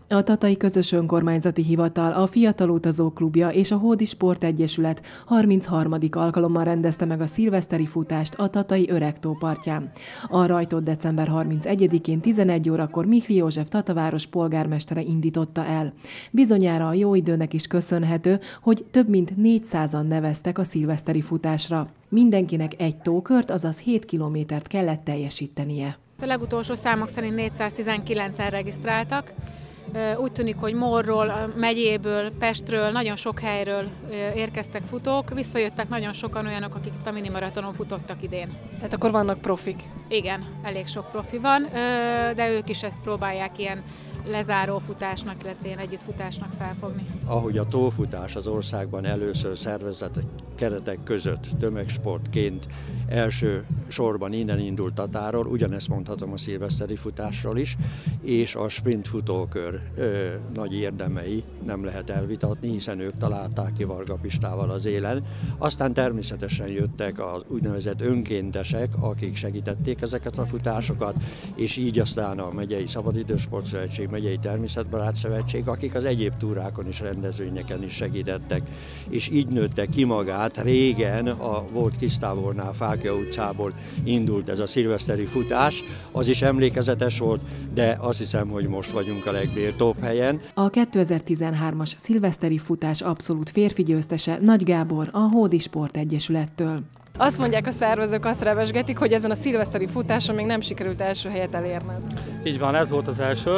A Tatai Közös Önkormányzati Hivatal, a Fiatal Utazók Klubja és a Hódi Sportegyesület 33. alkalommal rendezte meg a szilveszteri futást a Tatai Öregtó partján. A rajtot december 31-én 11 órakor Mihli József Tataváros polgármestere indította el. Bizonyára a jó időnek is köszönhető, hogy több mint 400-an neveztek a szilveszteri futásra. Mindenkinek egy tókört, azaz 7 kilométert kellett teljesítenie. A legutolsó számok szerint 419-en regisztráltak. Úgy tűnik, hogy Morról, megyéből, Pestről, nagyon sok helyről érkeztek futók. Visszajöttek nagyon sokan olyanok, akik a minimaratonon futottak idén. Tehát akkor vannak profik? Igen, elég sok profi van, de ők is ezt próbálják ilyen lezáró futásnak, illetve ilyen együttfutásnak felfogni. Ahogy a tófutás az országban először szervezett keretek között tömegsportként első sorban innen indult Tatáról, ugyanezt mondhatom a szilveszteri futásról is, és a sprint futókör nagy érdemei nem lehet elvitatni, hiszen ők találták ki Varga Pistával az élen. Aztán természetesen jöttek az úgynevezett önkéntesek, akik segítették ezeket a futásokat, és így aztán a Megyei Szabadidősportszövetség, Megyei Természetbarát Szövetség, akik az egyéb túrákon és rendezvényeken is segítettek, és így nőtte ki magát. Régen a volt Kisztábornál, Fákja utcából indult ez a szilveszteri futás, az is emlékezetes volt, de azt hiszem, hogy most vagyunk a legbéltóbb helyen. A 2013-as szilveszteri futás abszolút férfi győztese Nagy Gábor a Hódi Sportegyesülettől. Azt mondják a szervezők, azt revesgetik, hogy ezen a szilveszteri futáson még nem sikerült első helyet elérned. Így van, ez volt az első.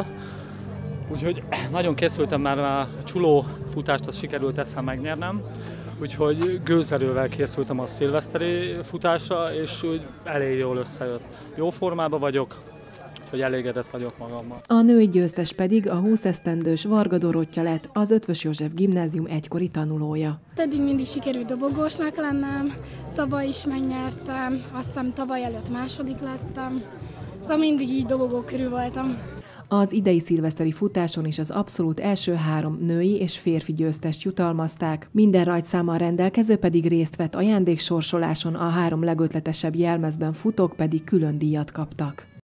Úgyhogy nagyon készültem, már a csuló futást azt sikerült egyszer megnyernem. Úgyhogy gőzerővel készültem a szilveszteri futásra, és úgy elég jól összejött. Jó formában vagyok, úgyhogy elégedett vagyok magammal. A női győztes pedig a 20 esztendős Varga Dorottya lett, az Eötvös József Gimnázium egykori tanulója. Eddig mindig sikerült dobogósnak lennem, tavaly is megnyertem, azt hiszem tavaly előtt második lettem, szóval mindig így dobogó körül voltam. Az idei szilveszteri futáson is az abszolút első 3 női és férfi győztest jutalmazták, minden rajtszámmal rendelkező pedig részt vett ajándéksorsoláson, a 3 legötletesebb jelmezben futók pedig külön díjat kaptak.